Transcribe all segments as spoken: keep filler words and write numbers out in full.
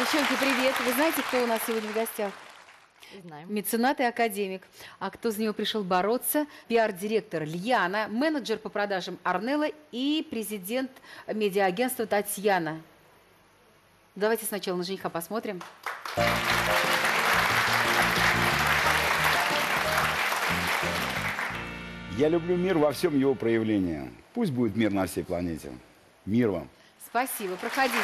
Девчонки, привет! Вы знаете, кто у нас сегодня в гостях? Знаем. Меценат и академик. А кто за него пришел бороться? Пиар-директор Льяна, менеджер по продажам Арнелла и президент медиа-агентства Татьяна. Давайте сначала на жениха посмотрим. Я люблю мир во всем его проявлении. Пусть будет мир на всей планете. Мир вам. Спасибо. Проходите.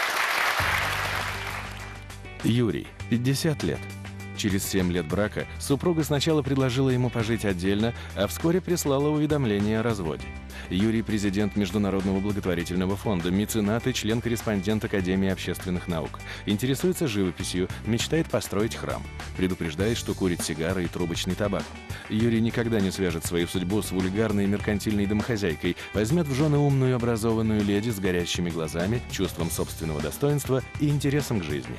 Юрий, пятьдесят лет. Через семь лет брака супруга сначала предложила ему пожить отдельно, а вскоре прислала уведомление о разводе. Юрий – президент Международного благотворительного фонда, меценат и член-корреспондент Академии общественных наук. Интересуется живописью, мечтает построить храм. Предупреждает, что курит сигары и трубочный табак. Юрий никогда не свяжет свою судьбу с вульгарной меркантильной домохозяйкой, возьмет в жены умную образованную леди с горящими глазами, чувством собственного достоинства и интересом к жизни.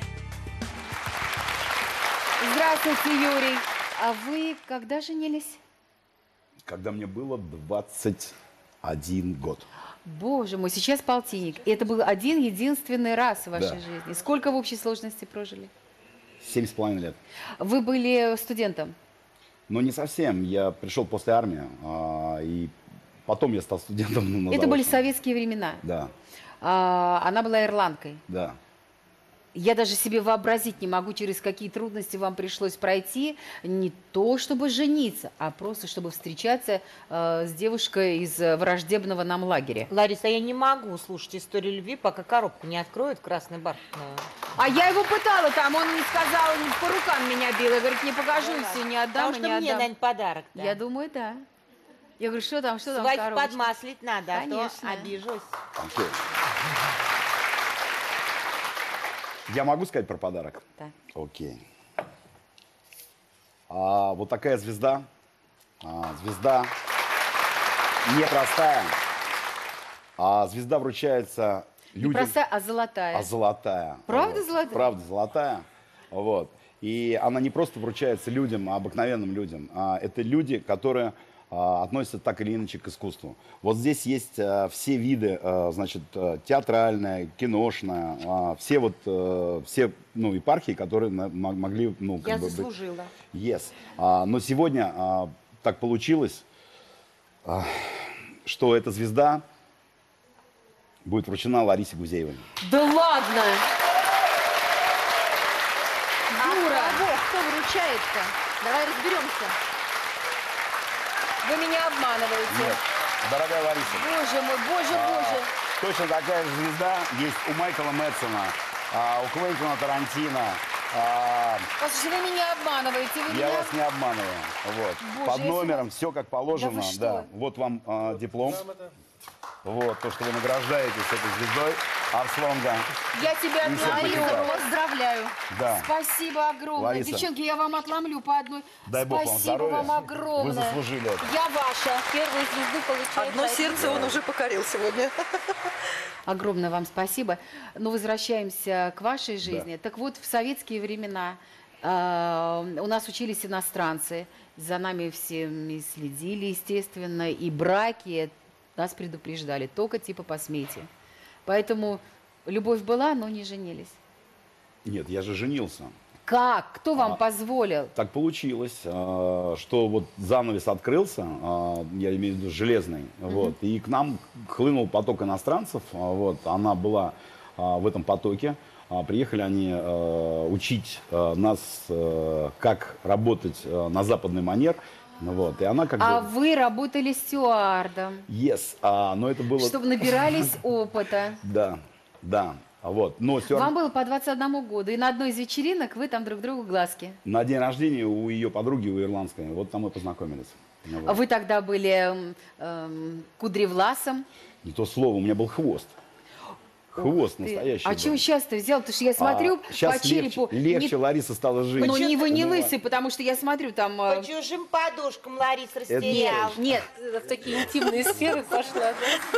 Здравствуйте, Юрий. А вы когда женились? Когда мне было двадцать один год. Боже мой, сейчас полтинник. И это был один единственный раз в вашей Да. жизни. Сколько в общей сложности прожили? Семь с половиной лет. Вы были студентом? Но не совсем. Я пришел после армии, а, и потом я стал студентом. Ну, на Это были заочном. советские времена. Да, А, она была ирландкой. да. Я даже себе вообразить не могу, через какие трудности вам пришлось пройти. Не то, чтобы жениться, а просто, чтобы встречаться э, с девушкой из э, враждебного нам лагеря. Лариса, я не могу слушать историю любви, пока коробку не откроют красный бархатную. А я его пытала там, он не сказал, не по рукам меня бил. Я, говорит, не покажу, Ну, все, не Потому отдам и что не мне, отдам. наверное, подарок. Да. Я думаю, да. Я говорю, что там, что там в Свадьбу коробочке? подмаслить надо, а Конечно. то обижусь. Окей. Я могу сказать про подарок? Да. Окей. А, вот такая звезда. А, звезда непростая. А звезда вручается Не людям. простая, а золотая. А золотая. Правда Вот. золотая? Правда золотая. Вот. И она не просто вручается людям, а обыкновенным людям. А это люди, которые а, относятся так или иначе к искусству. Вот здесь есть а, все виды, а, значит, а, театральное, киношное, а, все вот, а, все, ну, епархии, которые на- мо- могли, ну, как Я бы быть. заслужила. Yes. А, но сегодня а, так получилось, а, что эта звезда будет вручена Ларисе Гузеевой. Да ладно! Юра! А кого? Кто вручает-то? Давай разберемся. Вы меня обманываете. Нет. Дорогая Лариса, Боже мой, боже, боже. точно такая же звезда есть у Майкла Мэдсона, а, у Квентина Тарантино. а, Послушайте, вы меня обманываете. Вы я меня... вас не обманываю. Вот. Боже, Под я номером все как положено. Да вы что? Да. Вот вам а, диплом. Вот то, что вы награждаетесь этой звездой Арслонга. Я тебя И отломлю, сертификат. поздравляю. Да. Спасибо огромное. Лариса. Девчонки, я вам отломлю по одной. Дай бог вам Спасибо здоровья. вам огромное. Вы заслужили это. Я ваша. Первую звезду получаю. Одно сердце он уже покорил сегодня. Огромное вам спасибо. Но возвращаемся к вашей жизни. Так вот, в советские времена э, у нас учились иностранцы. За нами всеми следили, естественно. И браки нас предупреждали. Только типа посмейте. Поэтому любовь была, но не женились. Нет, я же женился. Как? Кто вам А. позволил? Так получилось, а, что вот занавес открылся, а, я имею в виду железный, вот, и к нам хлынул поток иностранцев, а, вот, она была а, в этом потоке, а, приехали они а, учить а, нас, а, как работать а, на западный манер, ну вот, и она как А бы... вы работали стюардом, Yes, а, но это было... чтобы набирались опыта. Да, да, вот, но все Вам равно было по двадцать одному году, и на одной из вечеринок вы там друг другу глазки. на день рождения у ее подруги, у ирландской, вот там мы познакомились. Ну, вот. Вы тогда были эм, эм, кудревласом. Не то слово, у меня был хвост. Хвост Ты- настоящий. А был. чего сейчас-то взял? Потому что я смотрю А, щас по черепу. Легче, легче не- Лариса стала жить. Но не вы не Ну, лысый, потому что я смотрю там... э, По чужим подушкам Лариса Это растерял. Нет, В такие интимные сферы пошла.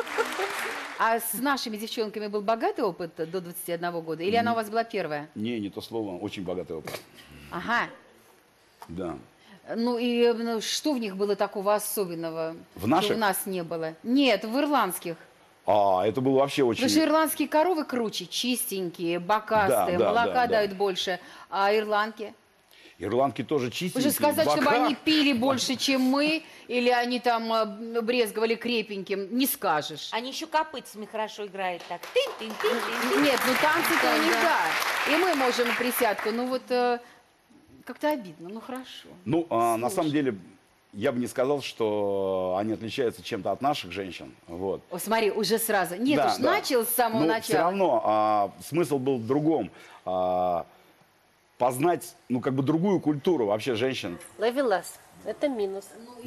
а с нашими девчонками был богатый опыт до двадцати одного года? Или она у вас была первая? Не, не то слово, очень богатый опыт. Ага. Да. Ну и ну, что в них было такого особенного, В что наших? у нас не было? Нет, в ирландских. А, это было вообще очень... Потому что ирландские коровы круче, чистенькие, бокастые, Да, да, молока да, да. дают больше. А ирландки? Ирландки тоже Вы чистенькие. же сказать, чтобы бока. они пили больше, чем мы, или они там э, брезговали крепеньким, не скажешь. Они еще копытцами хорошо играют так. Тын-тын-тын-тын-тын. Нет, ну танцы-то у них, да. И мы можем присядку, ну вот э, как-то обидно, ну хорошо. Ну, а, на Слушай. самом деле, я бы не сказал, что они отличаются чем-то от наших женщин. Вот. О, смотри, уже сразу. Нет Да, уж, да. начал с самого Но начала. все равно а, смысл был в другом. А, познать, ну, как бы другую культуру вообще женщин. Ловелас. Это минус.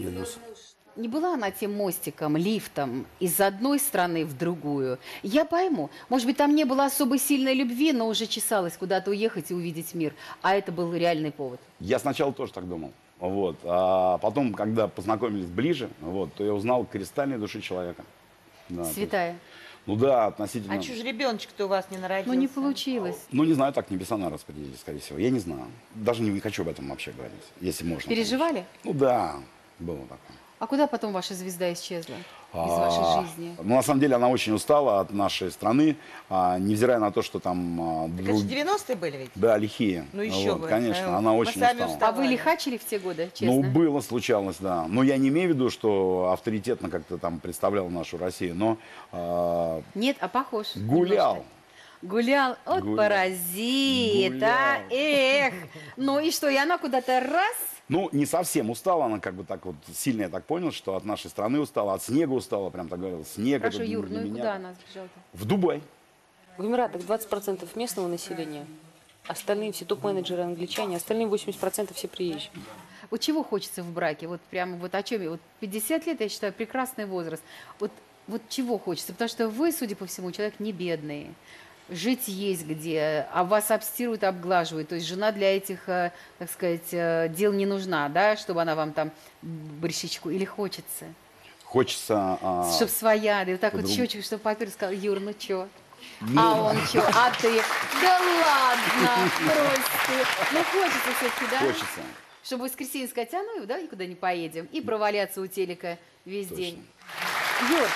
Не была она тем мостиком, лифтом из одной страны в другую. Я пойму, может быть, там не было особой сильной любви, но уже чесалось куда-то уехать и увидеть мир. А это был реальный повод. Я сначала тоже так думал. Вот. А потом, когда познакомились ближе, вот, то я узнал кристальной души человека. Да, то есть, Святая. ну да, относительно... А чё ж ребеночек-то у вас не народился? Ну не получилось. Ну, не знаю, так небеса на распределили, скорее всего. Я не знаю. Даже не хочу об этом вообще говорить, если можно. Переживали? конечно. Ну да, было такое. А куда потом ваша звезда исчезла из А, вашей жизни? Ну, на самом деле, она очень устала от нашей страны, а, невзирая на то, что там... а, Так друг- это же девяностые были ведь? Да, лихие. Ну, еще Вот, бы. конечно, Э, она мы очень сами устала. устали. А вы лихачили в те годы, честно? Ну, было, случалось, да. Но я не имею в виду, что авторитетно как-то там представлял нашу Россию, но а, Нет, а похож. гулял. немножко. Гулял, от Гулял. паразит, а, Гулял. эх. Ну и что, и она куда-то раз? Ну, не совсем устала, она как бы так вот сильно, я так понял, что от нашей страны устала, от снега устала, прям так говорил, снег Хорошо, это Юр, для ну и меня. куда она сбежала-то? В Дубай. В Эмиратах двадцать процентов местного населения, остальные все топ-менеджеры англичане, остальные восемьдесят процентов все приезжие. Вот чего хочется в браке? Вот прямо вот о чем? я- Вот пятьдесят лет, я считаю, прекрасный возраст. Вот, вот чего хочется? Потому что вы, судя по всему, человек не бедный. Жить есть где, а вас обстирывают, обглаживают. То есть жена для этих, э, так сказать, э, дел не нужна, да, чтобы она вам там борщичку или хочется? Хочется... а, Чтоб своя, да, и вот так вот по-другому. щечку, чтобы папер сказал, Юр, ну чё? ну, А он чё? А ты? Да ладно, брось ты. Ну хочется все-таки, да? Хочется. Чтобы в воскресенье сказать, а ну, да, никуда не поедем. И проваляться у телека весь Точно. день. Юр,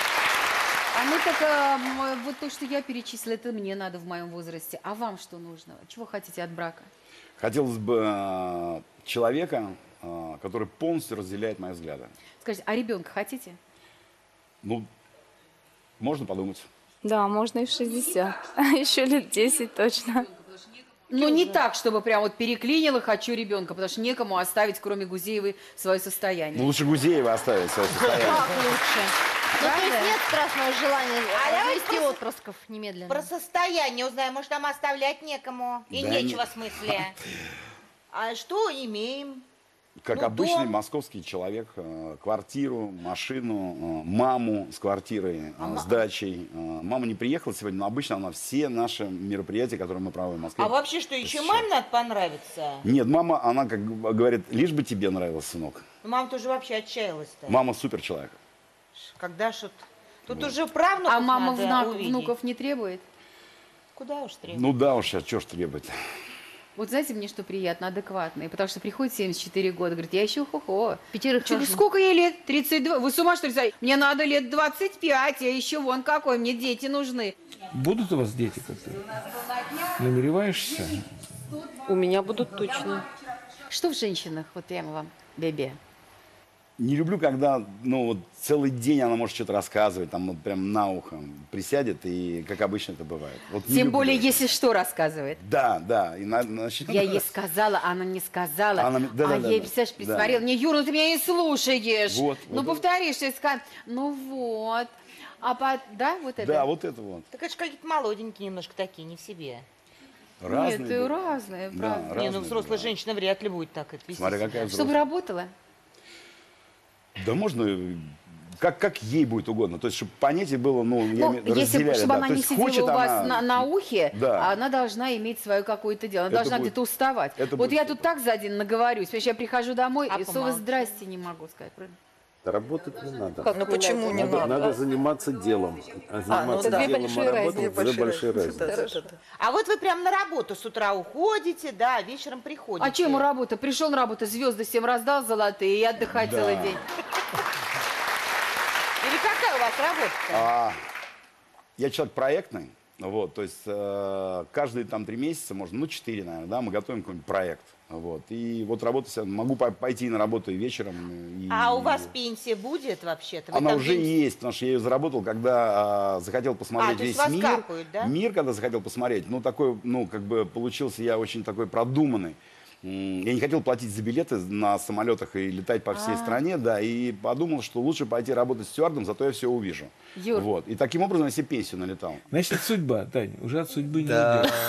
а мы так, а, м, вот то, что я перечислила, это мне надо в моем возрасте. А вам что нужно? Чего хотите от брака? Хотелось бы а, человека, а, который полностью разделяет мои взгляды. Скажите, а ребенка хотите? Ну, можно подумать. Да, можно и в шестьдесят. Еще лет десять точно. Ну, не так, чтобы прям вот переклинило, хочу ребенка, потому что некому оставить, кроме Гузеевой, свое состояние. Ну, лучше Гузеева оставить свое состояние. Как лучше? Ну, то есть Правда? нет страшного желания А давайте завести просто- отпрысков немедленно. Про состояние узнаем, может, там оставлять некому. И Да нечего нет. в смысле. А что имеем? Как Ну, обычный дом. московский человек, э, квартиру, машину, э, маму с квартирой, э, с дачей. Э, Мама не приехала сегодня, но обычно она все наши мероприятия, которые мы проводим в Москве. А вообще что, еще посещает. маме надо понравиться? Нет, мама, она как бы говорит, лишь бы тебе нравился, сынок. Ну, мама тоже вообще отчаялась-то. Мама супер человек. Когда что Тут уже правнуков А мама надо внак- увидеть. внуков не требует? Куда уж требует? Ну да уж, а что ж требовать. Вот знаете, мне что приятно, адекватные, потому что приходит семьдесят четыре года, говорит, я еще хо-хо. Пятерых Чё, хожу. сколько ей лет? тридцать два. Вы с ума что ли? сойдете? Мне надо лет двадцать пять, я еще вон какой, мне дети нужны. Будут у вас дети как-то? Намереваешься? У меня будут точно. Что в женщинах, вот прямо вам, бебе? Не люблю, когда, ну, вот целый день она может что-то рассказывать, там, вот прям на ухо присядет, и как обычно это бывает. Вот не Тем люблю более, это. если что рассказывает. Да, да. И на, значит, Я ей сказала, а она не сказала. Она мне- да, а да, я да, ей, да. представляешь, Да. присмотрела. Не, Юра, ну ты меня не слушаешь. Вот, ну, вот повторишь, ты скажешь, ну вот. А по... Да, вот это? Да, вот это вот. Так это же какие-то молоденькие немножко такие, не в себе. Разные. Нет, были. разные, Да, правда. разные Не, ну взрослая были. женщина вряд ли будет так это вести Смотри, себя. какая Чтобы взрослая. работала? Да можно, э, как, как ей будет угодно. То есть, чтобы понятие было, ну, я Ну, имею- если, разделяли, чтобы да. она То не есть, сидела хочет у вас она- на, на ухе, Да. она должна иметь свое какое-то дело. Она Это должна будет- где-то уставать. это Вот будет я супер. тут так за день наговорюсь. Понимаешь, я прихожу домой А и слово помолчи. «здрасте» не могу сказать. Правильно? Работать не надо. Ну почему не Надо, надо? надо заниматься делом. А заниматься да. делом Две большие и работать разницы. две большие разницы. Да, да, да. А вот вы прям на работу с утра уходите, да, а вечером приходите. А что ему работа? Пришел на работу, звезды всем раздал золотые и отдыхать Да. целый день. Или какая у вас работа? А, я человек проектный, вот, то есть э, каждые там три месяца, можно, ну, четыре, наверное, да, мы готовим какой-нибудь проект. Вот. И вот работать, могу пойти на работу и вечером. И... А у вас пенсия будет вообще-то? Вы Она там уже пенсию- есть, потому что я ее заработал, когда а, захотел посмотреть А, то есть весь вас мир. капают, да? Мир, когда захотел посмотреть. Ну, такой, ну, как бы получился я очень такой продуманный. М, Я не хотел платить за билеты на самолетах и летать по всей А. стране, да, и подумал, что лучше пойти работать стюардом, зато я все увижу. Юр. Вот. И таким образом я себе пенсию налетал. Значит, судьба, Таня, уже от судьбы не Да. уйдешь.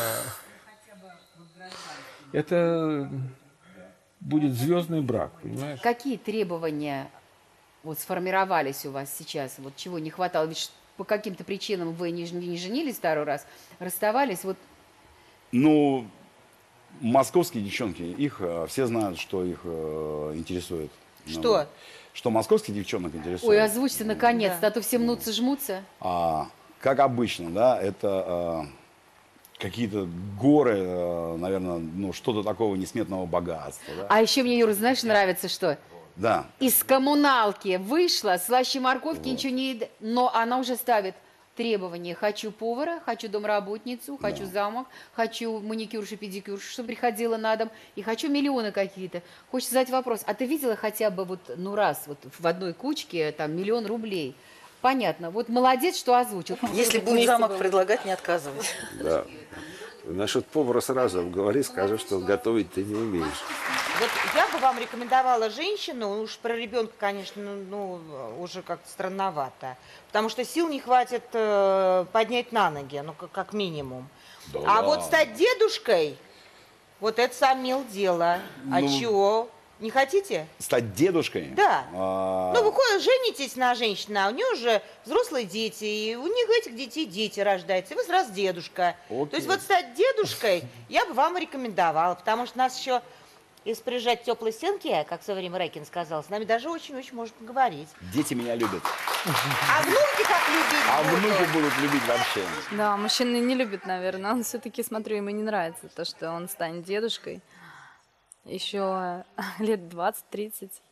Это будет звездный брак, понимаешь? Какие требования вот сформировались у вас сейчас? Вот чего не хватало? Ведь ш- по каким-то причинам вы не, ж- не женились второй раз, расставались. Вот Ну, московские девчонки, их э, все знают, что их э, интересует. Ну, Что? вот. Что московских девчонок интересует. ой, озвучьте наконец-то, Да. а то все мнутся, жмутся. А, как обычно, да, это э, какие-то горы, э, наверное, ну, что-то такого несметного богатства. Да? А еще мне, Юра, знаешь, нравится что? Да. Из коммуналки вышла, слаще морковки, ничего не еда, но она уже ставит требования. Хочу повара, хочу домработницу, хочу замок, хочу маникюршу, педикюршу, чтобы приходила на дом, и хочу миллионы какие-то. Хочется задать вопрос, а ты видела хотя бы вот, ну раз, вот в одной кучке там миллион рублей? Понятно. Вот молодец, что озвучил. Если будет замок предлагать, не отказывать. Да. Насчет повара сразу говори, скажи, что готовить ты не умеешь. Вот я бы вам рекомендовала женщину, уж про ребенка, конечно, ну, ну, уже как-то странновато, потому что сил не хватит э, поднять на ноги, ну, как, как минимум. Да а ладно. вот стать дедушкой, вот это сам мил дело. А Ну, чего? Не хотите? Стать дедушкой? Да. А, Ну, вы ходите, женитесь на женщине, а у нее уже взрослые дети, и у них этих детей дети рождаются, и вы сразу дедушка. Окей. То есть вот стать дедушкой я бы вам рекомендовала, потому что нас еще, если прижать теплой стенки, как в свое время Рэкин сказал, с нами даже очень-очень может поговорить. Дети меня любят. А внуки как любить А будут? внуки будут любить вообще. Да, мужчины не любят, наверное. Он все-таки, смотрю, ему не нравится то, что он станет дедушкой. Еще лет двадцать-тридцать.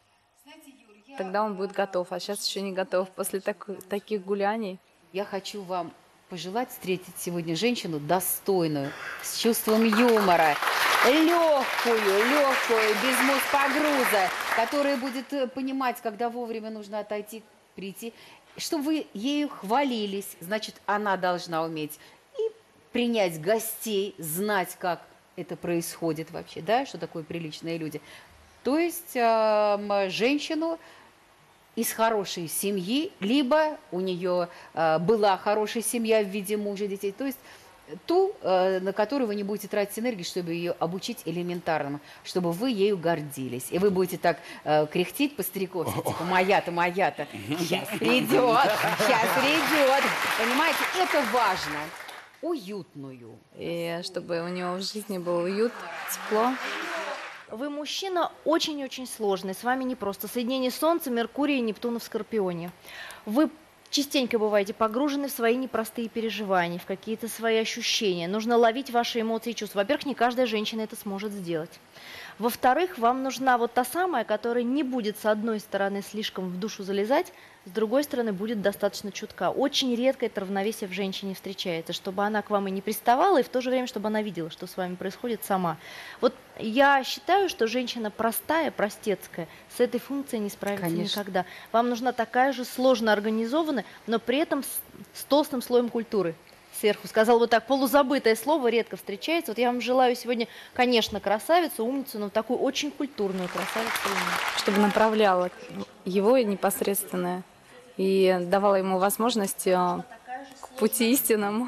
Тогда он будет готов, а сейчас еще не готов после так- таких гуляний. Я хочу вам пожелать встретить сегодня женщину достойную, с чувством юмора, легкую, легкую, без мозг-погруза, которая будет э, понимать, когда вовремя нужно отойти, прийти, чтобы вы ею хвалились. Значит, она должна уметь и принять гостей, знать, как это происходит вообще, да, что такое приличные люди. То есть эм, женщину из хорошей семьи, либо у нее э, была хорошая семья в виде мужа, детей, то есть ту, э, на которую вы не будете тратить энергию, чтобы ее обучить элементарному, чтобы вы ею гордились. И вы будете так э, кряхтеть по-стариковски, типа моя-то, моя-то, сейчас придет, сейчас придет. Понимаете, это важно. Уютную. И чтобы у него в жизни был уют, тепло. Вы мужчина очень-очень сложный, с вами непросто. Соединение Солнца, Меркурия и Нептуна в Скорпионе. Вы частенько бываете погружены в свои непростые переживания, в какие-то свои ощущения. Нужно ловить ваши эмоции и чувства. Во-первых, не каждая женщина это сможет сделать. Во-вторых, вам нужна вот та самая, которая не будет с одной стороны слишком в душу залезать, с другой стороны будет достаточно чутка. Очень редко это равновесие в женщине встречается, чтобы она к вам и не приставала, и в то же время, чтобы она видела, что с вами происходит сама. Вот я считаю, что женщина простая, простецкая, с этой функцией не справится Конечно. никогда. Вам нужна такая же сложно организованная, но при этом с, с толстым слоем культуры. Сверху сказал вот так, полузабытое слово редко встречается. Вот я вам желаю сегодня, конечно, красавицу, умницу, но такую очень культурную красавицу. Чтобы направляла его непосредственно и давала ему возможность э, к пути истинному.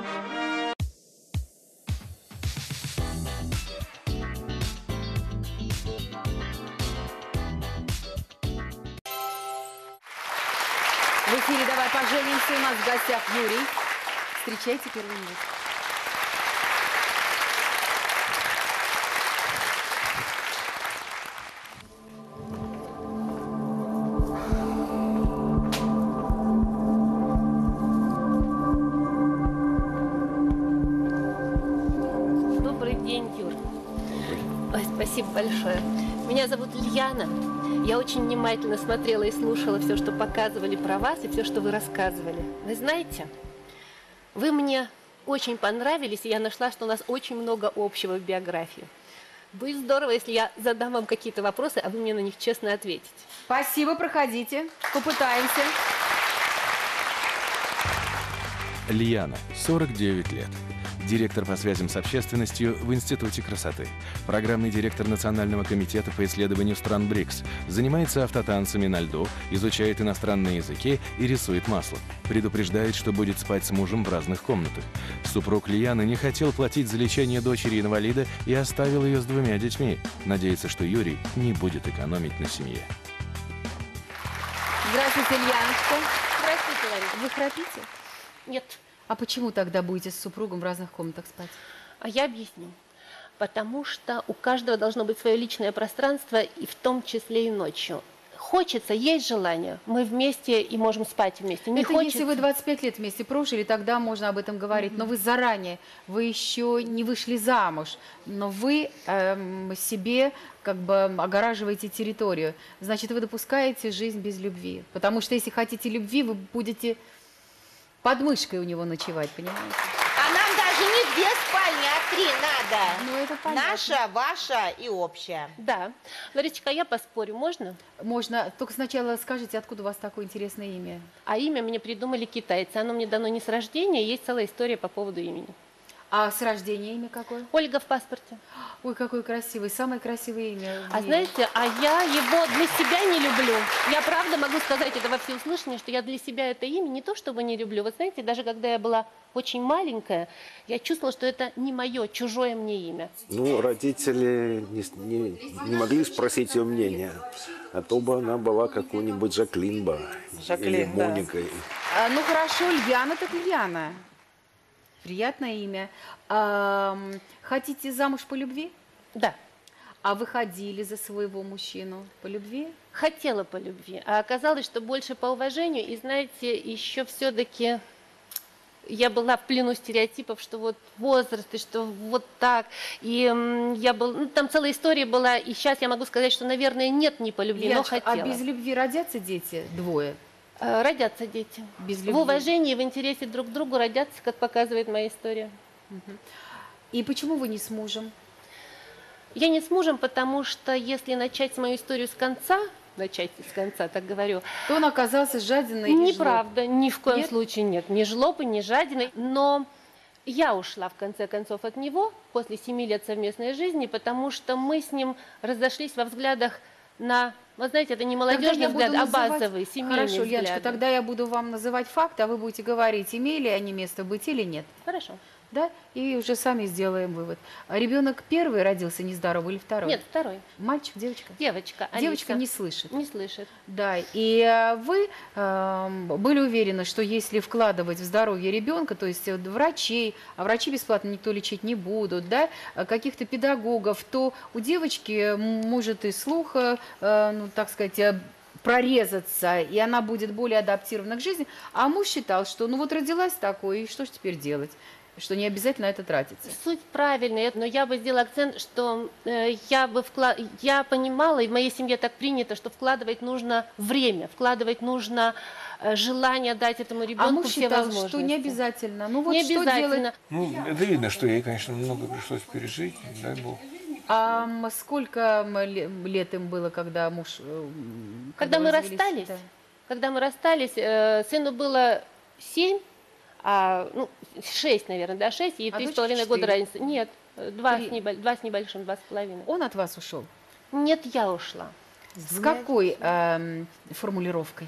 В эфире «Давай поженимся», у нас в гостях Юрий. Встречайте первый минут. Добрый день, Юр. Ой, спасибо большое. Меня зовут Ильяна. Я очень внимательно смотрела и слушала все, что показывали про вас, и все, что вы рассказывали. Вы знаете, Вы мне очень понравились, и я нашла, что у нас очень много общего в биографии. Будет здорово, если я задам вам какие-то вопросы, а вы мне на них честно ответите. Спасибо, проходите. Попытаемся. Льяна, сорок девять лет. Директор по связям с общественностью в Институте красоты. Программный директор Национального комитета по исследованию стран БРИКС. Занимается автотанцами на льду, изучает иностранные языки и рисует маслом. Предупреждает, что будет спать с мужем в разных комнатах. Супруг Льяны не хотел платить за лечение дочери-инвалида и оставил ее с двумя детьми. Надеется, что Юрий не будет экономить на семье. Здравствуйте, Ильяночка. Здравствуйте, Лариса. Вы храпите? Нет. А почему тогда будете с супругом в разных комнатах спать? А я объясню. Потому что у каждого должно быть свое личное пространство, и в том числе и ночью. Хочется, есть желание, мы вместе и можем спать вместе. Не Это хочется... если вы двадцать пять лет вместе прожили, тогда можно об этом говорить. Mm-hmm. Но вы заранее, вы еще не вышли замуж, но вы эм, себе как бы огораживаете территорию. Значит, вы допускаете жизнь без любви. Потому что если хотите любви, вы будете под мышкой у него ночевать, понимаете? А нам даже не две спальни, а три надо. Ну, это понятно. Наша, ваша и общая. Да. Ларисочка, я поспорю, можно? Можно. Только сначала скажите, откуда у вас такое интересное имя? А имя мне придумали китайцы. Оно мне дано не с рождения, есть целая история по поводу имени. А с рождения имя какое? Ольга в паспорте. Ой, какое красивое, самое красивое имя. А знаете, а я его для себя не люблю. Я правда могу сказать это во всеуслышание, что я для себя это имя не то чтобы не люблю. Вот знаете, даже когда я была очень маленькая, я чувствовала, что это не мое, чужое мне имя. Ну, родители не, не, не могли спросить ее мнения, а то бы она была какой-нибудь Жаклин бы, Жаклин, или да. Моникой. А, ну хорошо, Льяна так Льяна. Приятное имя. А, хотите замуж по любви? Да. А вы ходили за своего мужчину по любви? Хотела по любви, а оказалось, что больше по уважению. И знаете, еще все-таки я была в плену стереотипов, что вот возраст, и что вот так. И м, я был, ну, там целая история была, и сейчас я могу сказать, что, наверное, нет не по любви, Яночка, но хотела. а без любви родятся дети двое? Э, Родятся дети. Без В любви. уважении, в интересе друг к другу родятся, как показывает моя история. И почему вы не с мужем? Я не с мужем, потому что если начать мою историю с конца, начать с конца, так говорю, то он оказался жадиной и неправда, ни в коем Нет? случае нет, ни жлобой, ни жадиной, но я ушла в конце концов от него после семи лет совместной жизни, потому что мы с ним разошлись во взглядах на, вы знаете, это не молодежный взгляд, а базовый, семейный Хорошо, взгляд. Яночка, тогда я буду вам называть факты, а вы будете говорить, имели они место быть или нет. Хорошо. Да? И уже сами сделаем вывод. А ребенок первый родился нездоровый или второй? Нет, второй. Мальчик, девочка? Девочка. Девочка Алиса. не слышит. Не слышит. Да, и э, вы э, были уверены, что если вкладывать в здоровье ребенка, то есть э, врачей, а врачи бесплатно никто лечить не будут, да, э, каких-то педагогов, то у девочки может и слух, э, э, ну, так сказать, э, прорезаться, и она будет более адаптирована к жизни. А муж считал, что ну вот родилась такой, и что же теперь делать? Что не обязательно это тратится. Суть правильная, но я бы сделала акцент, что э, я бы вклад... я понимала, и в моей семье так принято, что вкладывать нужно время, вкладывать нужно э, желание дать этому ребенку А муж все считал, возможности. что не обязательно. Ну вот не что обязательно. делать? Ну, это видно, что ей, конечно, много пришлось пережить, дай бог. А м, сколько м, ле- лет им было, когда муж... э, Когда мы развелись? расстались, Да. когда мы расстались, э, сыну было семь, а, ну, шесть, наверное, да, шесть, и А три с дочке половиной года четыре. разницы. Нет, два с, Три. небо- два с небольшим, два с половиной. Он от вас ушел? Нет, я ушла. С какой эм, формулировкой?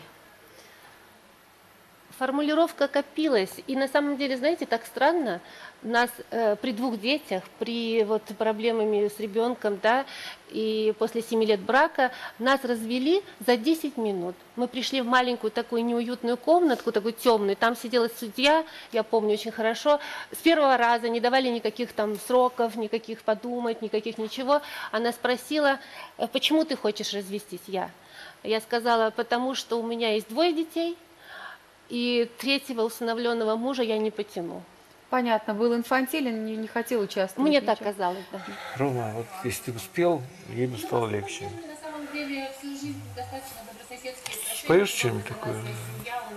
Формулировка копилась, и на самом деле, знаете, так странно, нас э, при двух детях, при вот проблемами с ребенком, да, и после семи лет брака нас развели за десять минут. Мы пришли в маленькую такую неуютную комнатку, такую темную, там сидела судья, я помню очень хорошо, с первого раза не давали никаких там сроков, никаких подумать, никаких ничего. Она спросила, почему ты хочешь развестись, я? Я сказала, потому что у меня есть двое детей, и третьего усыновленного мужа я не потяну. Понятно, был инфантилен, не, не хотел участвовать. Мне ничего. так казалось, да. Рома, вот если ты успел, ей бы стало легче. На самом деле всю жизнь достаточно добрососедские отношения. Споешь что-нибудь такое?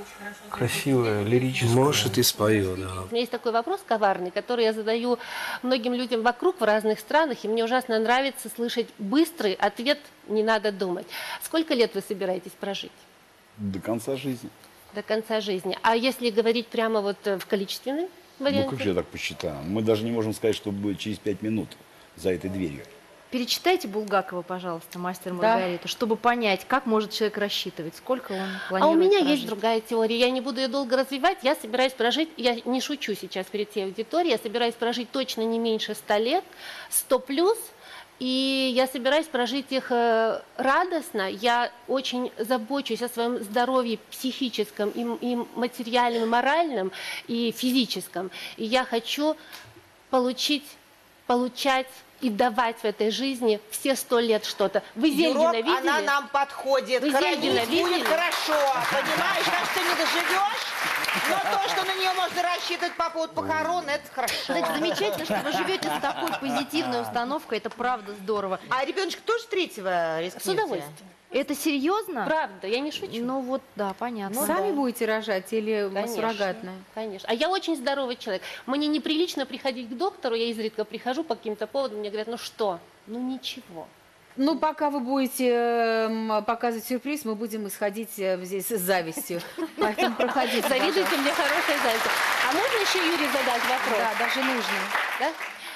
красивая, лирическая. Может, и спою, да. У меня есть такой вопрос коварный, который я задаю многим людям вокруг в разных странах, и мне ужасно нравится слышать быстрый ответ, не надо думать. Сколько лет вы собираетесь прожить? До конца жизни. До конца жизни. А если говорить прямо вот в количественном варианте? Ну, как же я так посчитаю? Мы даже не можем сказать, что будет через пять минут за этой дверью. Перечитайте Булгакова, пожалуйста, «Мастер и Да. Маргариту», чтобы понять, как может человек рассчитывать, сколько он А планирует у меня прожить. есть другая теория. Я не буду ее долго развивать. Я собираюсь прожить, я не шучу сейчас перед всей аудиторией, я собираюсь прожить точно не меньше ста лет, сто плюс. И я собираюсь прожить их э, радостно. Я очень забочусь о своем здоровье психическом, и, и материальном, и моральном, и физическом. И я хочу получить, получать и давать в этой жизни все сто лет что-то. Вы Зельдина Юрок, видели? она нам подходит. Вы Хоронить Зельдина будет видели? хорошо. Понимаешь, так что не доживешь. Но то, что на нее можно рассчитывать по поводу похорон, это хорошо. Кстати, замечательно, что вы живете с такой позитивной установкой, это правда здорово. А ребеночек тоже третьего рискнете? С удовольствием. Это серьезно? Правда, я не шучу. Ну вот, да, понятно. Сами будете рожать или Конечно, суррогатное? Конечно. А я очень здоровый человек. Мне неприлично приходить к доктору, я изредка прихожу по каким-то поводам, мне говорят, ну что? Ну ничего. Ну, пока вы будете эм, показывать сюрприз, мы будем исходить э, здесь с завистью. Поэтому проходите, Завидуйте мне хорошей завистью. А можно еще Юрий задать вопрос? Да, даже нужно. Да?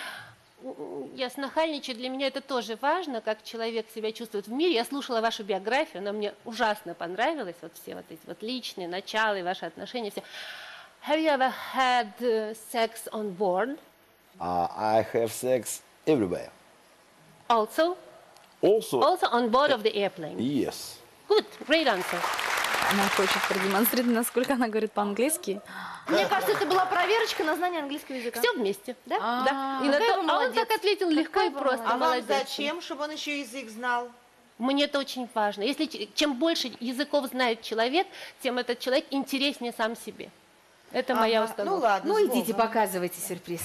Я снахальничаю, для меня это тоже важно, как человек себя чувствует в мире. Я слушала вашу биографию, она мне ужасно понравилась, вот все вот эти вот личные начала и ваши отношения, все. Have you ever had uh, sex on board? Uh, I have sex everywhere. Also? Also, Also on board of the airplane? yes. Good, great answer. Она хочет продемонстрировать, насколько она говорит по-английски. Мне кажется, это была проверочка на знание английского языка. Все вместе, да? А, Да. И на какая то- вы а он молодец. так ответил легко Какая и вы просто. А вам молодец. зачем, чтобы он еще язык знал? Мне это очень важно. Если ч- чем больше языков знает человек, тем этот человек интереснее сам себе. Это моя Ага, установка. Ну ладно, Ну, с идите, Богом. показывайте сюрприз.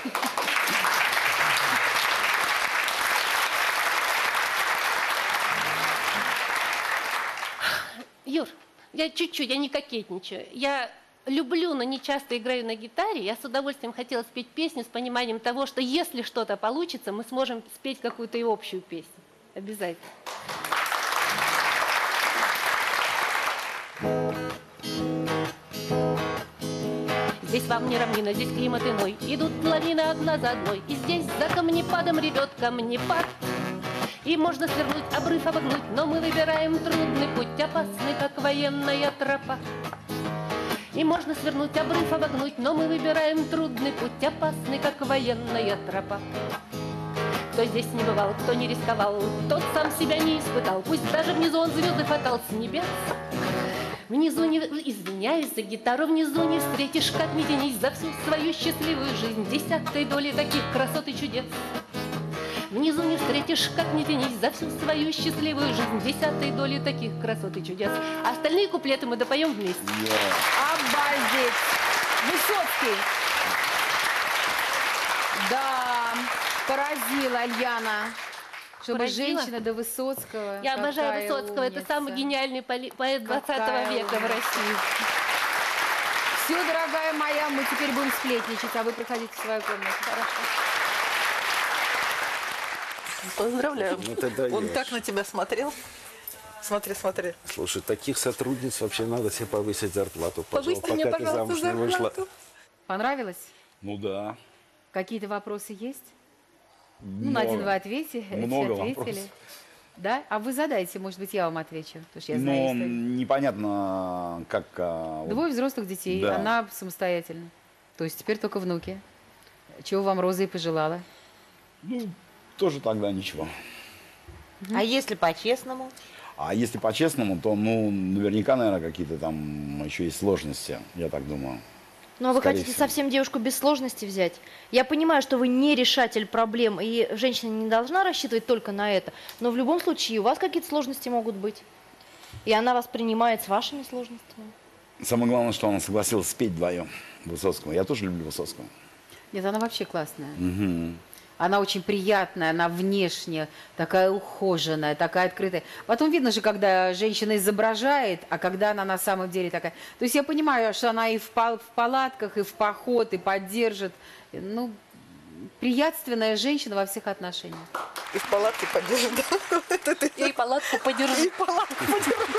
Юр, я чуть-чуть, я не кокетничаю. Я люблю, но не часто играю на гитаре. Я с удовольствием хотела спеть песню с пониманием того, что если что-то получится, мы сможем спеть какую-то и общую песню. Обязательно. Здесь вам не равнина, здесь климат иной. Идут лавины одна за одной. И здесь за камнепадом ревет камнепад. И можно свернуть, обрыв обогнуть, но мы выбираем трудный путь, опасный, как военная тропа. И можно свернуть, обрыв обогнуть, но мы выбираем трудный путь, опасный, как военная тропа. Кто здесь не бывал, кто не рисковал, тот сам себя не испытал. Пусть даже внизу он звезды хватал с небес. Внизу не... Извиняюсь за гитару, внизу не встретишь, как не тянись, за всю свою счастливую жизнь десятой доли таких красот и чудес. Внизу не встретишь, как не тянись, за всю свою счастливую жизнь десятой доли таких красот и чудес. А остальные куплеты мы допоем вместе. Обалдеть! Высоцкий! Да, поразила Альяна. Чтобы Поразила? женщина до Высоцкого. Я обожаю Какая Высоцкого, это умница. самый гениальный поли- поэт двадцатого Какая века в умница. России. Все, дорогая моя, мы теперь будем сплетничать, а вы проходите в свою комнату. Поздравляю. Ну, ты даешь. Он так на тебя смотрел. Смотри, смотри. Слушай, таких сотрудниц вообще надо себе повысить зарплату. Повысьте пока мне, ты пожалуйста, замуж не вышла. зарплату. Понравилось? Ну да. Какие-то вопросы есть? Ну, на один вы ответили, Много ответили. вопросов. Да? А вы задайте, может быть, я вам отвечу, потому что я знаю Но историю. непонятно, как... а, вот, Двое взрослых детей, Да. она самостоятельна. То есть теперь только внуки. Чего вам Роза и пожелала? ну, тоже тогда ничего. А если по-честному? А если по-честному, то, ну, наверняка, наверное, какие-то там еще есть сложности, я так думаю. Ну, а вы Скорее хотите всего. совсем девушку без сложностей взять? Я понимаю, что вы не решатель проблем, и женщина не должна рассчитывать только на это, но в любом случае у вас какие-то сложности могут быть. И она вас принимает с вашими сложностями. Самое главное, что она согласилась спеть вдвоем Высоцкого. Я тоже люблю Высоцкого. Нет, она вообще классная. Мгм. Она очень приятная, она внешне такая ухоженная, такая открытая. Потом видно же, когда женщина изображает, а когда она на самом деле такая. То есть я понимаю, что она и в, пал в палатках, и в поход, и поддержит. Ну, приятственная женщина во всех отношениях. И в палатке поддержит. И палатку подержу. И палатку подержу.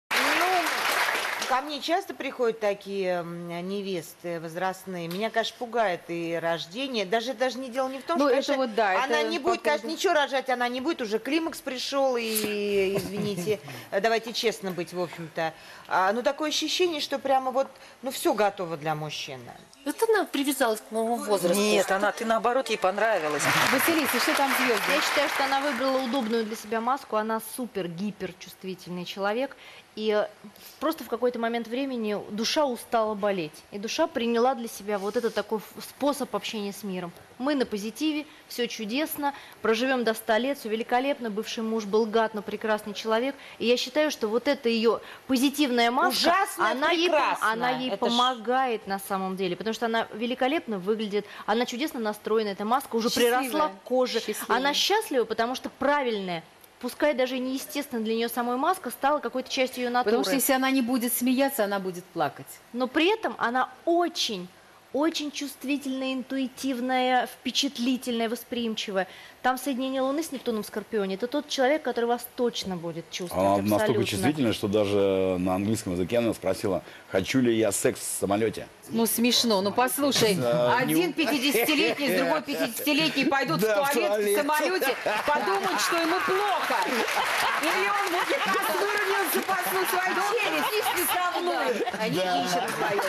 Ко мне часто приходят такие невесты возрастные. Меня, конечно, пугает и рождение. Даже, даже не дело не в том, ну, что это конечно, вот, да, она это не будет, по конечно, поводу... ничего рожать, она не будет. Уже климакс пришел, и, извините, давайте честно быть, в общем-то. А, ну, такое ощущение, что прямо вот, ну, все готово для мужчины. Вот она привязалась к моему возрасту. Нет, она, ты наоборот, ей понравилась. Василиса, что там звезды? Я считаю, что она выбрала удобную для себя маску. Она супер-гиперчувствительный человек. И просто в какой-то момент времени душа устала болеть. И душа приняла для себя вот этот такой способ общения с миром. Мы на позитиве, все чудесно, проживем до ста лет, все великолепно. Бывший муж был гад, но прекрасный человек. И я считаю, что вот эта ее позитивная маска, Ужасная, она ей, прекрасная. она ей Это ж- помогает на самом деле. Потому что она великолепно выглядит, она чудесно настроена, эта маска уже Счастливая. приросла к коже. Счастливая. Она счастлива, потому что правильная. Пускай даже неестественно для нее самой маска стала какой-то частью ее натуры. Потому что если она не будет смеяться, она будет плакать. Но при этом она очень, очень чувствительная, интуитивная, впечатлительная, восприимчивая. Там соединение Луны с Нептуном в Скорпионе. Это тот человек, который вас точно будет чувствовать. Она абсолютно. настолько чувствительная, что даже на английском языке она спросила, хочу ли я секс в самолете. Ну, смешно. Ну, послушай, Да, один не- пятидесятилетний с другой пятидесятилетний пойдут Да, в в туалет в туалет. самолете, подумают, что ему плохо. Или он вот как раз выронил запасную свою челюсть и списковную. Они ищут вдвоем.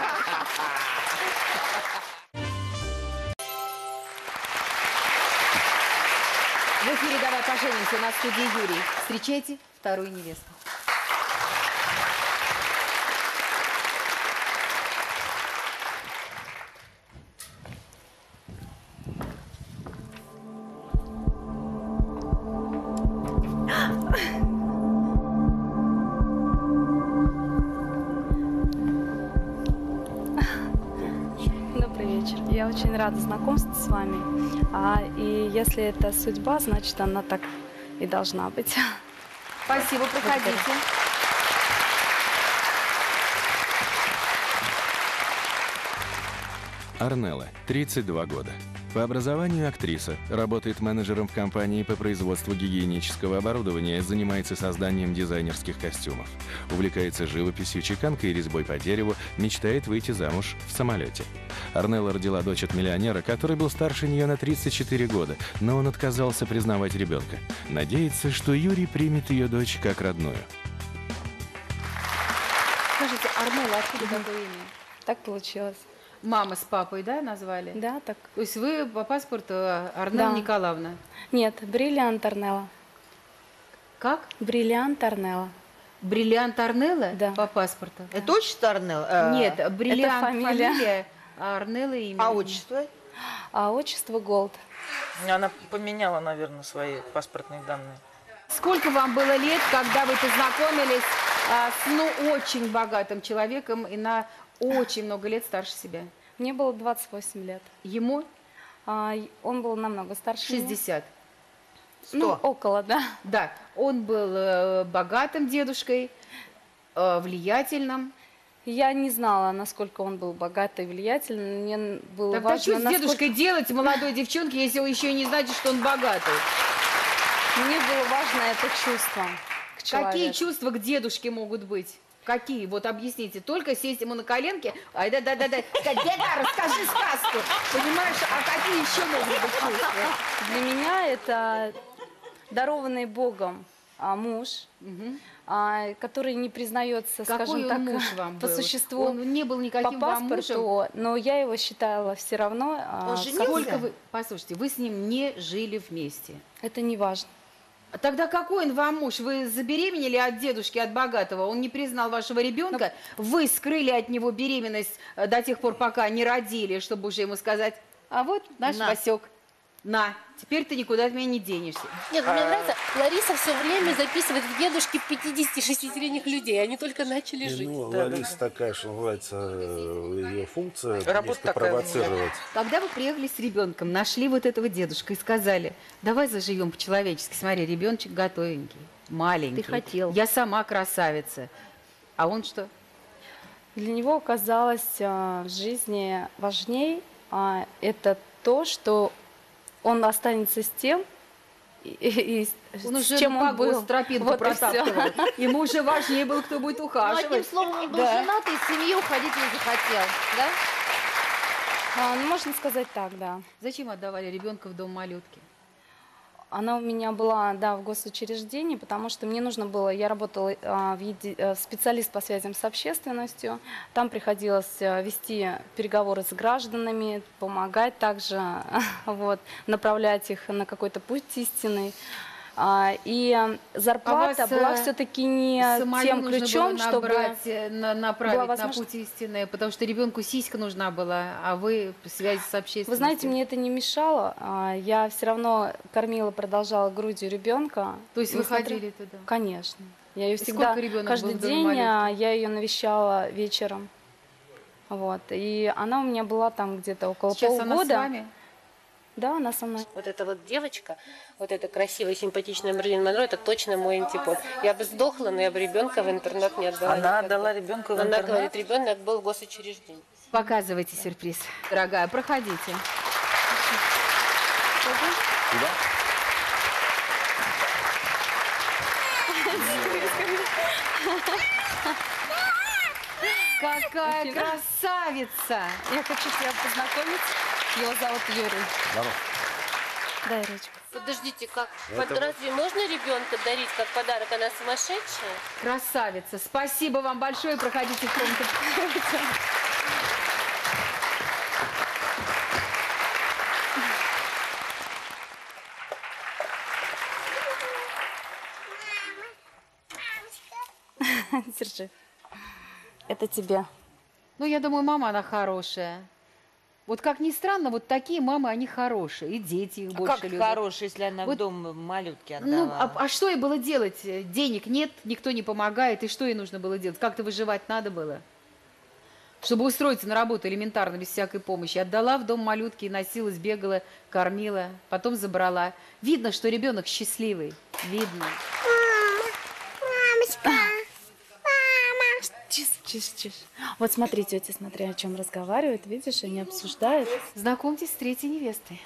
В эфире «Давай поженимся», у нас в студии Юрий. Встречайте вторую невесту. Добрый вечер. Я очень рада знакомству с вами. А, и если это судьба, значит, она так и должна быть. Спасибо, проходите. Арнелла, тридцать два года. По образованию актриса, работает менеджером в компании по производству гигиенического оборудования, занимается созданием дизайнерских костюмов. Увлекается живописью, чеканкой и резьбой по дереву, мечтает выйти замуж в самолете. Арнелла родила дочь от миллионера, который был старше нее на тридцать четыре года, но он отказался признавать ребенка. Надеется, что Юрий примет ее дочь как родную. Скажите, Арнелла, откуда такое имя? Так получилось. Мама с папой, да, назвали? Да, так. То есть вы по паспорту Арнелла Да. Николаевна? Нет, бриллиант Арнелла. Как? Бриллиант Арнелла. Бриллиант Арнелла Да. по паспорту? Это отчество Арнелла? Э, Нет, бриллиант фамилия. фамилия, а Арнелла имя. А отчество? А отчество Голд. Она поменяла, наверное, свои паспортные данные. Сколько вам было лет, когда вы познакомились а, с ну, очень богатым человеком и на очень много лет старше себя? Мне было двадцать восемь лет. Ему А, и он был намного старше меня. шестьдесят. Ну, Сто. около, да. Да, он был э, богатым дедушкой, э, влиятельным. Я не знала, насколько он был богатый и влиятельный. Мне было Тогда важно, что с насколько... дедушкой делать, молодой девчонке, если вы еще и не знаете, что он богатый? Мне было важно это чувство к человеку. Какие чувства к дедушке могут быть? Какие? Вот объясните. Только сесть ему на коленки, ай да да да да, сказать, деда, расскажи сказку. Понимаешь, а какие еще могут быть чувства? Для меня это дарованный Богом а, муж, Мгм. а, который не признается, Какой скажем он так, муж вам по был? существу, Он не был по никаким вам мужем. паспорту, но я его считала все равно. а, Он как- женился? Сколько вы, послушайте, вы с ним не жили вместе. Это не важно. Тогда какой он вам муж? Вы забеременели от дедушки, от богатого, он не признал вашего ребенка, вы скрыли от него беременность э, до тех пор, пока не родили, чтобы уже ему сказать, а вот наш На. Васек. На, теперь ты никуда от меня не денешься. Нет, мне нравится, Лариса все время записывает в дедушке пятидесятишестилетних людей. Они только начали Не, жить. ну, Да, Лариса такая, что называется, ее функция Работа немножко такая у меня. провоцировать. Когда вы приехали с ребенком, нашли вот этого дедушка и сказали, давай заживем по-человечески. Смотри, ребеночек готовенький, маленький. Ты хотел. Я сама красавица. А он что? Для него оказалось а, в жизни важней а, это то, что он останется с тем, и, и- и Он с уже чем он по был. тропинку Вот и всё. протаптывал. Ему уже важнее было, кто будет Ну, ухаживать. одним словом, он был Да. женат и из семьи уходить не захотел, да? А, ну, можно сказать так, да. Зачем отдавали ребенка в дом малютки? Она у меня была, да, в госучреждении, потому что мне нужно было, я работала а, в еди- э, специалист по связям с общественностью, там приходилось а, вести переговоры с гражданами, помогать также, вот, направлять их на какой-то путь истинный. А, и а, зарплата вас, была э, все-таки не Самолет тем нужно ключом, было чтобы... набрать, э, на- направить была на возможность- путь истины, потому что ребенку сиська нужна была, а вы в связи с общественностью. Вы знаете, мне это не мешало. а, Я все равно кормила, продолжала грудью ребенка. То есть вы Несмотря- ходили туда? Конечно. Я ее И всегда, сколько ребенок каждый был в доме день малютки? а, я ее навещала вечером. Вот. И она у меня была там где-то около Сейчас полгода. она с вами? Да, она со мной. Вот эта вот девочка, вот эта красивая, симпатичная Мерлин Монро, это точно мой антипод. Я бы сдохла, но я бы ребенка в интернат не отдала. Она никогда. отдала ребенка в Она интернат? говорит, ребенок был в госучреждении. Показывайте сюрприз. Дорогая, проходите. Какая красавица! Я хочу тебя познакомить. Его зовут Юрий. Здорово. Дай ручку. Подождите, как? Это Под- Разве можно ребенка дарить как подарок? Она сумасшедшая? Красавица! Спасибо вам большое. Проходите в комнату. Держи. Это тебе. Ну, я думаю, мама, она хорошая. Вот как ни странно, вот такие мамы, они хорошие. И дети их А больше как любят. хорошая, если она Вот, в дом малютки Ну, отдавала? а, а что ей было делать? Денег нет, никто не помогает. И что ей нужно было делать? Как-то выживать надо было? Чтобы устроиться на работу элементарно, без всякой помощи. Отдала в дом малютки, носилась, бегала, кормила, потом забрала. Видно, что ребенок счастливый. Видно. Чис, чис, чис. Вот смотри, тетя, смотри, о чем разговаривают. Видишь, они обсуждают. Знакомьтесь с третьей невестой.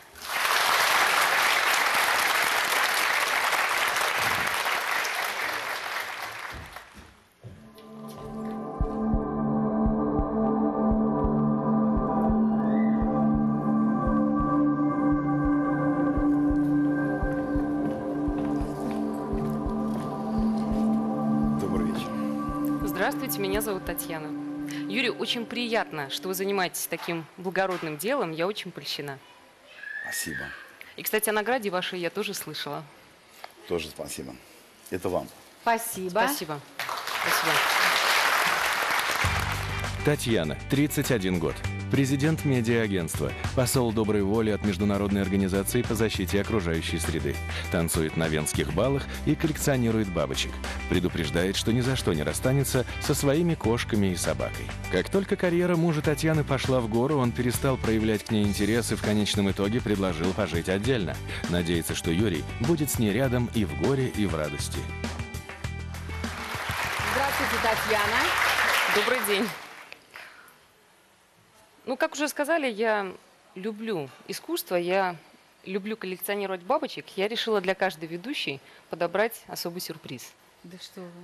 Добрый вечер. Здравствуйте, меня зовут Татьяна. Юрий, очень приятно, что вы занимаетесь таким благородным делом. Я очень польщена. Спасибо. И, кстати, о награде вашей я тоже слышала. Тоже спасибо. Это вам. Спасибо. Спасибо. Спасибо. Татьяна, тридцать один год. Президент медиа-агентства, посол доброй воли от Международной организации по защите окружающей среды. Танцует на венских балах и коллекционирует бабочек. Предупреждает, что ни за что не расстанется со своими кошками и собакой. Как только карьера мужа Татьяны пошла в гору, он перестал проявлять к ней интерес и в конечном итоге предложил пожить отдельно. Надеется, что Юрий будет с ней рядом и в горе, и в радости. Здравствуйте, Татьяна. Добрый день. Ну, как уже сказали, я люблю искусство, я люблю коллекционировать бабочек. Я решила для каждой ведущей подобрать особый сюрприз. Да что вы.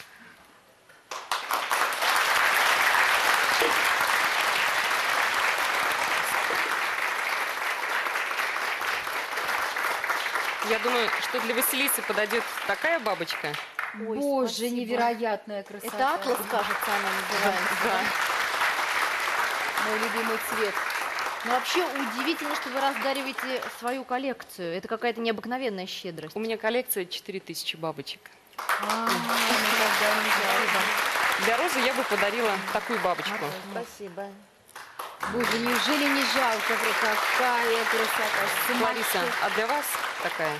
Я думаю, что для Василисы подойдет такая бабочка. Ой, Боже, спасибо. невероятная красота. Это атлас, кажется, она называется. Да. Мой любимый цвет. Но вообще удивительно, что вы раздариваете свою коллекцию. Это какая-то необыкновенная щедрость. У меня коллекция четыре тысячи бабочек. А, никогда не знала. Для Розы я бы подарила такую бабочку. Спасибо. Боже, неужели не жалко? Какая красота. Лариса, а для вас такая?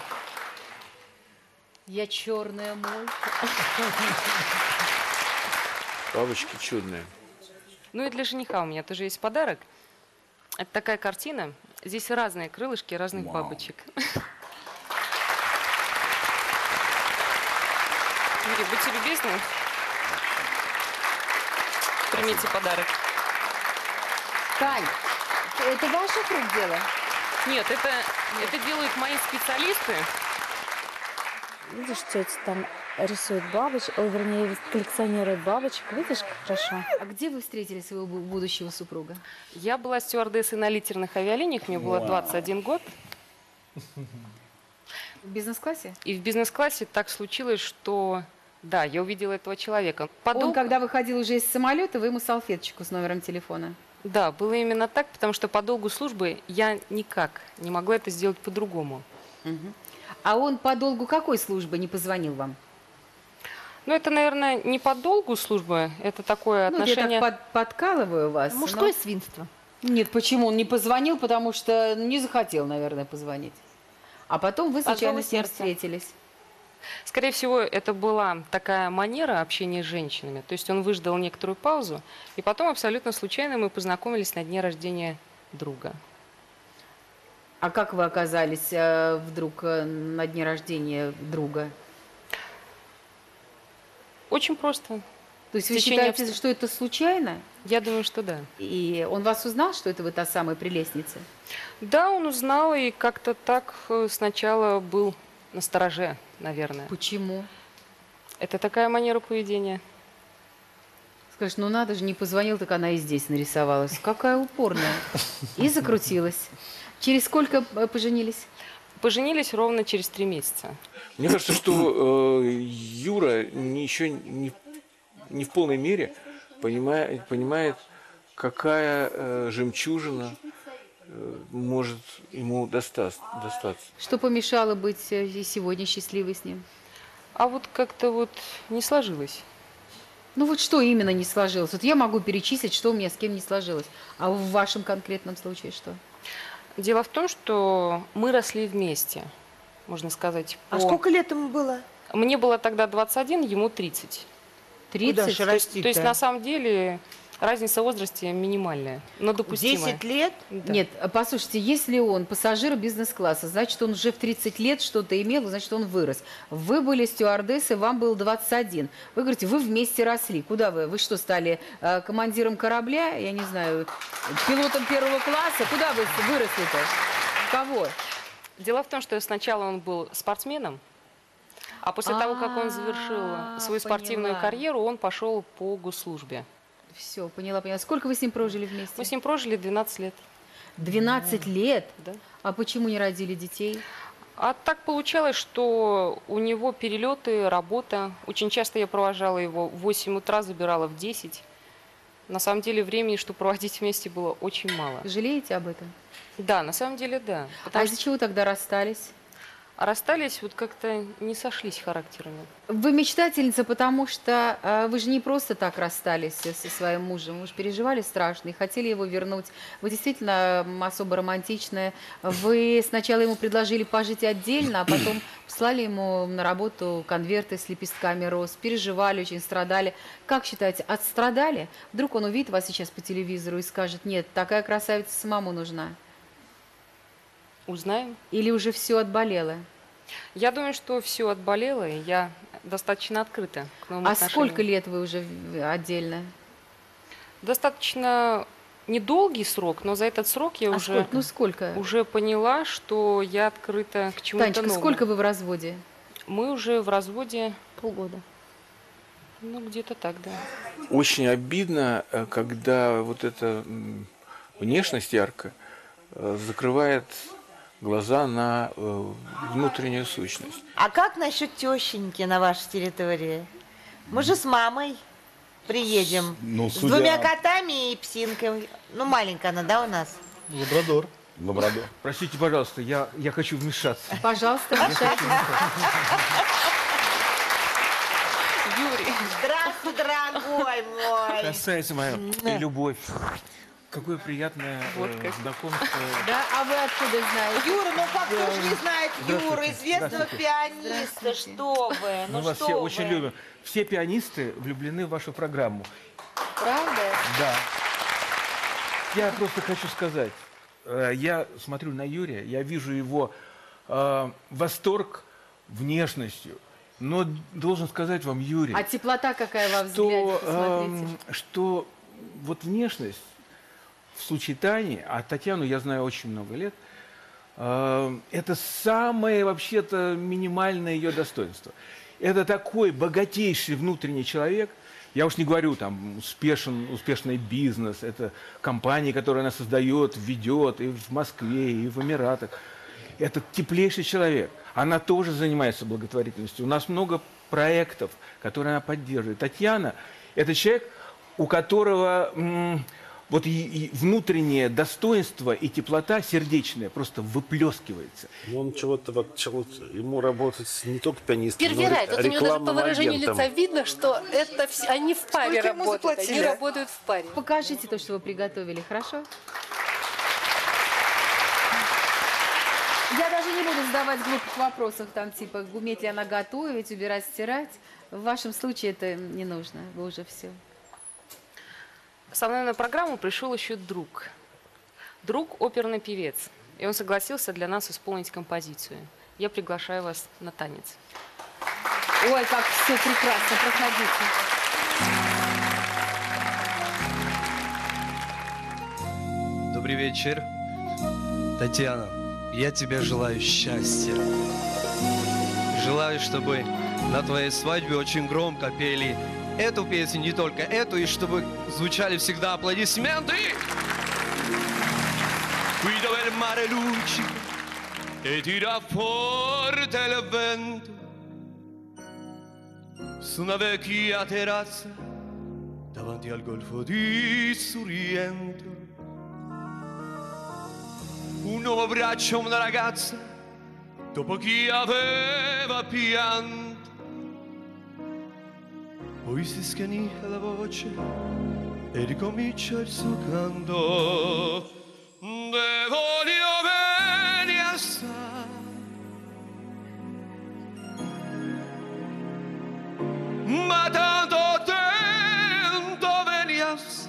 Я черная моль. Бабочки чудные. Ну и для жениха у меня тоже есть подарок. Это такая картина. Здесь разные крылышки разных Вау. бабочек. Юрий, будьте любезны. Примите подарок. Тань, это ваших рук дело? Нет, это, это делают мои специалисты. Видишь, тетя там рисует бабочек, ой, вернее, коллекционирует бабочек. Видишь, как хорошо? А где вы встретили своего бу- будущего супруга? Я была стюардессой на литерных авиалиниях, мне было Вау. двадцать один год. В бизнес-классе? И в бизнес-классе так случилось, что, да, я увидела этого человека. Подол- Он, когда выходил уже из самолета, вы ему салфеточку с номером телефона. Да, было именно так, потому что по долгу службы я никак не могла это сделать по-другому. Мгм. А он по долгу какой службы не позвонил вам? Ну, это, наверное, не по долгу службы, это такое Ну, я отношение... так под- подкалываю вас. Мужское но- свинство. Нет, почему? Он не позвонил, потому что не захотел, наверное, позвонить. А потом вы От злого случайно с ним сердца. встретились. Скорее всего, это была такая манера общения с женщинами. То есть он выждал некоторую паузу, и потом абсолютно случайно мы познакомились на дне рождения друга. А как вы оказались э, вдруг э, на дне рождения друга? Очень просто. То есть вы Течение считаете, обсто- что это случайно? Я думаю, что да. И он вас узнал, что это вы та самая прелестница? Да, он узнал и как-то так э, сначала был настороже, наверное. Почему? Это такая манера поведения. Скажешь, ну надо же, не позвонил, так она и здесь нарисовалась. Какая упорная. И закрутилась. Через сколько э, поженились? Поженились ровно через три месяца. Мне кажется, что э, Юра не, еще не, не в полной мере понимает, понимает какая э, жемчужина э, может ему достаться, достаться. Что помешало быть э, и сегодня счастливой с ним? А вот как-то вот не сложилось. Ну вот что именно не сложилось? Вот я могу перечислить, что у меня с кем не сложилось. А в вашем конкретном случае что? Дело в том, что мы росли вместе, можно сказать. А по- сколько лет ему было? Мне было тогда двадцать один, ему тридцать. Куда тридцать? же То есть, расти-то? то есть на самом деле разница в возрасте минимальная, но допустимая. десять лет? Да. Нет, а послушайте, если он пассажир бизнес-класса, значит, он уже в тридцать лет что-то имел, значит, он вырос. Вы были стюардессой, вам было двадцать один. Вы говорите, вы вместе росли. Куда вы? Вы что, стали э, командиром корабля, я не знаю, пилотом первого класса? Куда вы выросли-то? Кого? Дело в том, что сначала он был спортсменом, а после того, как он А, завершил свою спортивную поняла. карьеру, он пошел по госслужбе. Все, поняла, поняла. Сколько вы с ним прожили вместе? Мы с ним прожили двенадцать лет. двенадцать лет? Да. А почему не родили детей? А так получалось, что у него перелеты, работа. Очень часто я провожала его в восемь утра, забирала в десять. На самом деле времени, чтобы проводить вместе, было очень мало. Жалеете об этом? Да, на самом деле да. А Потому из-за чего тогда расстались? А расстались, вот как-то не сошлись характерами. Вы мечтательница, потому что э, вы же не просто так расстались со со своим мужем, вы же переживали страшно и хотели его вернуть. Вы действительно м, особо романтичная. Вы сначала ему предложили пожить отдельно, а потом послали ему на работу конверты с лепестками роз, переживали, очень страдали. Как считаете, отстрадали? Вдруг он увидит вас сейчас по телевизору и скажет, нет, такая красавица самому нужна. Узнаем. Или уже все отболело? Я думаю, что все отболело, и я достаточно открыта к новым А отношениям. сколько лет вы уже в- отдельно? Достаточно недолгий срок, но за этот срок я А уже, сколько? Ну сколько? уже поняла, что я открыта к чему-то Танечка, новому. сколько вы в разводе? Мы уже в разводе, Полгода. ну, где-то так, да. Очень обидно, э, когда вот эта м, внешность яркая э, закрывает глаза на э, внутреннюю сущность. А как насчет тещеньки на вашей территории? Мы же с мамой приедем. Ну, С судя- двумя котами и псинкой. Ну, маленькая она, да, у нас? Лабрадор. Лабрадор. Простите, пожалуйста, я, я хочу вмешаться. Пожалуйста, решайте. Юрий, Здравствуй, дорогой мой. Красавица моя, любовь. Какое приятное Вот э, как. знакомство. Да, а вы откуда знаете? Юра, ну как кто же не знает Здравствуйте. Юру, известного Здравствуйте. пианиста, что вы, Мы ну вас что все вы. очень любим. Все пианисты влюблены в вашу программу. Правда? Да. Я просто хочу сказать, э, я смотрю на Юрия, я вижу его э, восторг внешностью. Но должен сказать вам, Юрий, А теплота какая во взгляде, что, посмотрите. эм, что вот внешность в случае Тани, а Татьяну я знаю очень много лет, э, это самое вообще-то минимальное ее достоинство. Это такой богатейший внутренний человек. Я уж не говорю, там, успешен, успешный бизнес, это компании, которые она создает, ведет и в Москве, и в Эмиратах. Это теплейший человек. Она тоже занимается благотворительностью. У нас много проектов, которые она поддерживает. Татьяна – это человек, у которого м, вот и, и внутреннее достоинство и теплота сердечная просто выплескивается. Ну, он чего-то вот, чего ему работать не только пианистом, Перевирает. но Вот у него даже по рекламным выражению агентом. лица видно, что это все, они в паре Сколько ему работают. Они заплатили, а? работают в паре. Покажите то, что вы приготовили, хорошо? Я даже не буду задавать глупых вопросов, там, типа, умеет ли она готовить, убирать, стирать. В вашем случае это не нужно, вы уже все. Со мной на программу пришел еще друг. Друг – оперный певец. И он согласился для нас исполнить композицию. Я приглашаю вас на танец. Ой, как все прекрасно, проходите. Добрый вечер. Татьяна, я тебе желаю счастья. Желаю, чтобы на твоей свадьбе очень громко пели эту песню, не только эту, и чтобы звучали всегда аплодисменты. Qui dove il mare luccica e tira forte il vento, su una vecchia terrazza davanti al golfo di Sorrento, un nuovo braccio, una ragazza, dopo chi aveva pianto, poi si schianisce la voce e ricomincia il suo canto. De voglio bene assai, ma tanto tempo bene assai,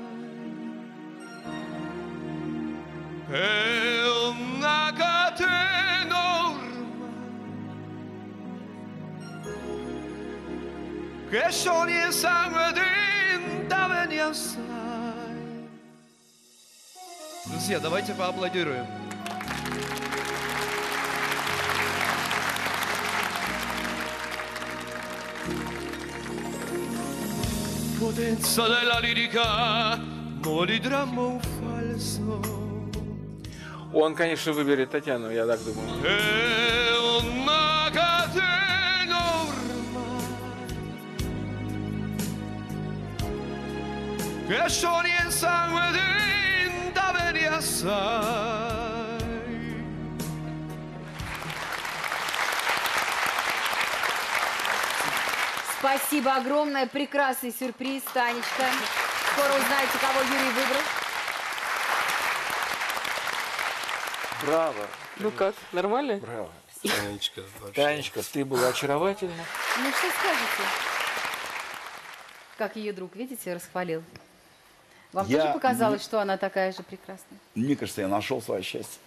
è una catena ormai che scioglie il sangue dentro bene assai. Друзья, давайте поаплодируем. Potenza della lirica, molidrammo un falso. Он, конечно, выберет Татьяну, я так думаю. È una catena ormai che scioglie il sangue dentro bene assai. Спасибо огромное, прекрасный сюрприз, Танечка. Скоро узнаете, кого Юрий выбрал. Браво. Ну как, нормально? Браво. Танечка, вообще. Танечка, ты была очаровательна. Ну что скажете? Как ее друг, видите, расхвалил. Вам Я тоже показалось, не- что она такая же прекрасная? Мне кажется, я нашел свое счастье.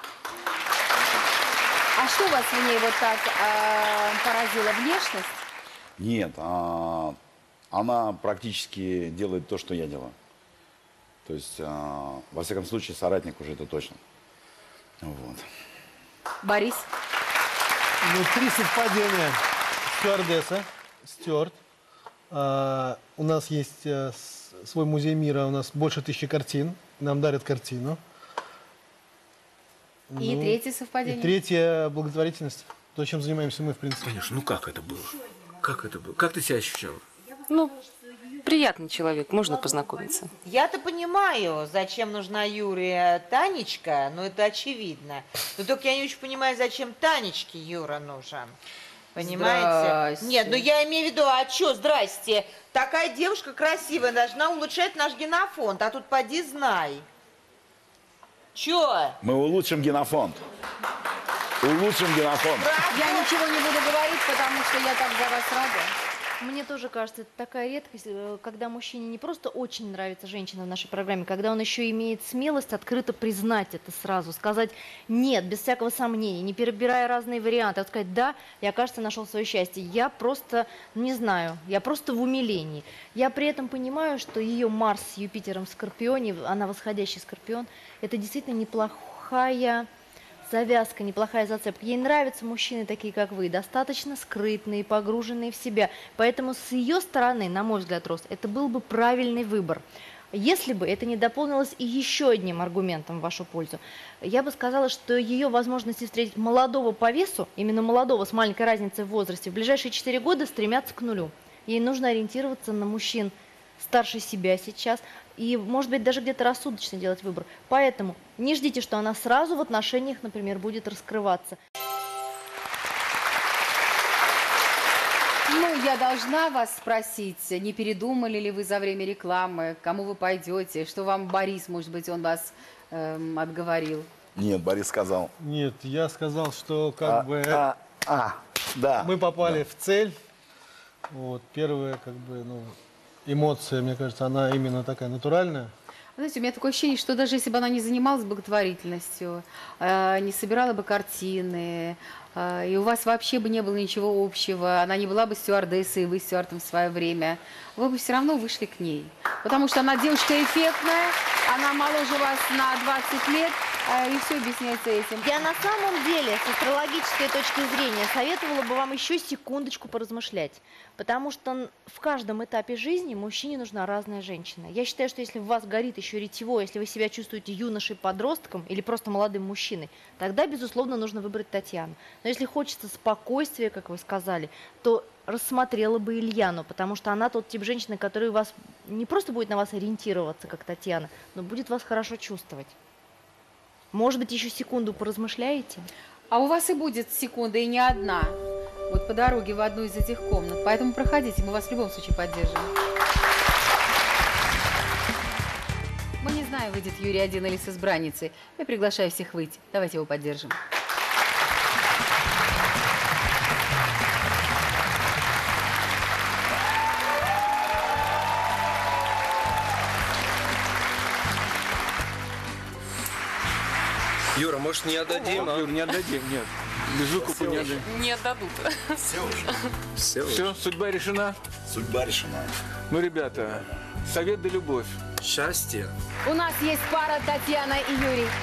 А что вас в ней вот так а, поразило? Внешность? Нет, а, она практически делает то, что я делаю. То есть, а, во всяком случае, соратник уже это точно. Вот. Борис? Ну, три совпадения. Стюардесса, стюард. А, у нас есть а, с- свой музей мира, у нас больше тысячи картин. Нам дарят картину. И Ну, третье И совпадение? третье – благотворительность. То, чем занимаемся мы, в принципе. Конечно, ну как это было? Как это было? Как ты себя ощущала? Ну, приятный человек, можно познакомиться. Я-то понимаю, зачем нужна Юре Танечка, но это очевидно. Но только я не очень понимаю, зачем Танечке Юра нужен. Понимаете? Здрасте. Нет, ну я имею в виду, а что, здрасте, такая девушка красивая должна улучшать наш генофонд, а тут поди знай. Чё? Мы улучшим генофонд. Улучшим генофонд. Я ничего не буду говорить, потому что я так за вас рада. Мне тоже кажется, это такая редкость, э, когда мужчине не просто очень нравится женщина в нашей программе, когда он еще имеет смелость открыто признать это сразу, сказать нет, без всякого сомнения, не перебирая разные варианты, а вот сказать да, я, кажется, нашел свое счастье. Я просто, не знаю, я просто в умилении. Я при этом понимаю, что ее Марс с Юпитером в Скорпионе, она восходящий Скорпион, это действительно неплохая завязка, неплохая зацепка. Ей нравятся мужчины такие, как вы, достаточно скрытные, погруженные в себя. Поэтому с ее стороны, на мой взгляд, Рост, это был бы правильный выбор. Если бы это не дополнилось и еще одним аргументом в вашу пользу, я бы сказала, что ее возможности встретить молодого по весу, именно молодого с маленькой разницей в возрасте, в ближайшие четыре года стремятся к нулю. Ей нужно ориентироваться на мужчин старше себя сейчас, и, может быть, даже где-то рассудочно делать выбор. Поэтому не ждите, что она сразу в отношениях, например, будет раскрываться. Ну, я должна вас спросить, не передумали ли вы за время рекламы, кому вы пойдете, что вам Борис, может быть, он вас эм, отговорил? Нет, Борис сказал. Нет, я сказал, что как А, бы а, а, да. мы попали Да. в цель. Вот, первая, как бы, ну, эмоция, мне кажется, она именно такая натуральная. Знаете, у меня такое ощущение, что даже если бы она не занималась благотворительностью, э, не собирала бы картины, э, и у вас вообще бы не было ничего общего, она не была бы стюардессой, и вы стюардом в свое время, вы бы все равно вышли к ней. Потому что она девушка эффектная, она моложе вас на двадцать лет, э, и все объясняется этим. Я на самом деле с астрологической точки зрения советовала бы вам еще секундочку поразмышлять. Потому что в каждом этапе жизни мужчине нужна разная женщина. Я считаю, что если в вас горит еще ретево, если вы себя чувствуете юношей-подростком или просто молодым мужчиной, тогда, безусловно, нужно выбрать Татьяну. Но если хочется спокойствия, как вы сказали, то рассмотрела бы Ильяну, потому что она тот тип женщины, который вас не просто будет на вас ориентироваться, как Татьяна, но будет вас хорошо чувствовать. Может быть, еще секунду поразмышляете? А у вас и будет секунда, и не одна. Вот по дороге в одну из этих комнат. Поэтому проходите, мы вас в любом случае поддержим. Мы не знаем, выйдет Юрий один или с избранницей. Я приглашаю всех выйти. Давайте его поддержим. Юра, может, не отдадим? а? Юр, не отдадим, нет. Без выкупа не отдадим. Не отдадут. Все уже. Все, Все, судьба решена? Судьба решена. Ну, ребята, совет да любовь. Счастье. У нас есть пара Татьяна и Юрий.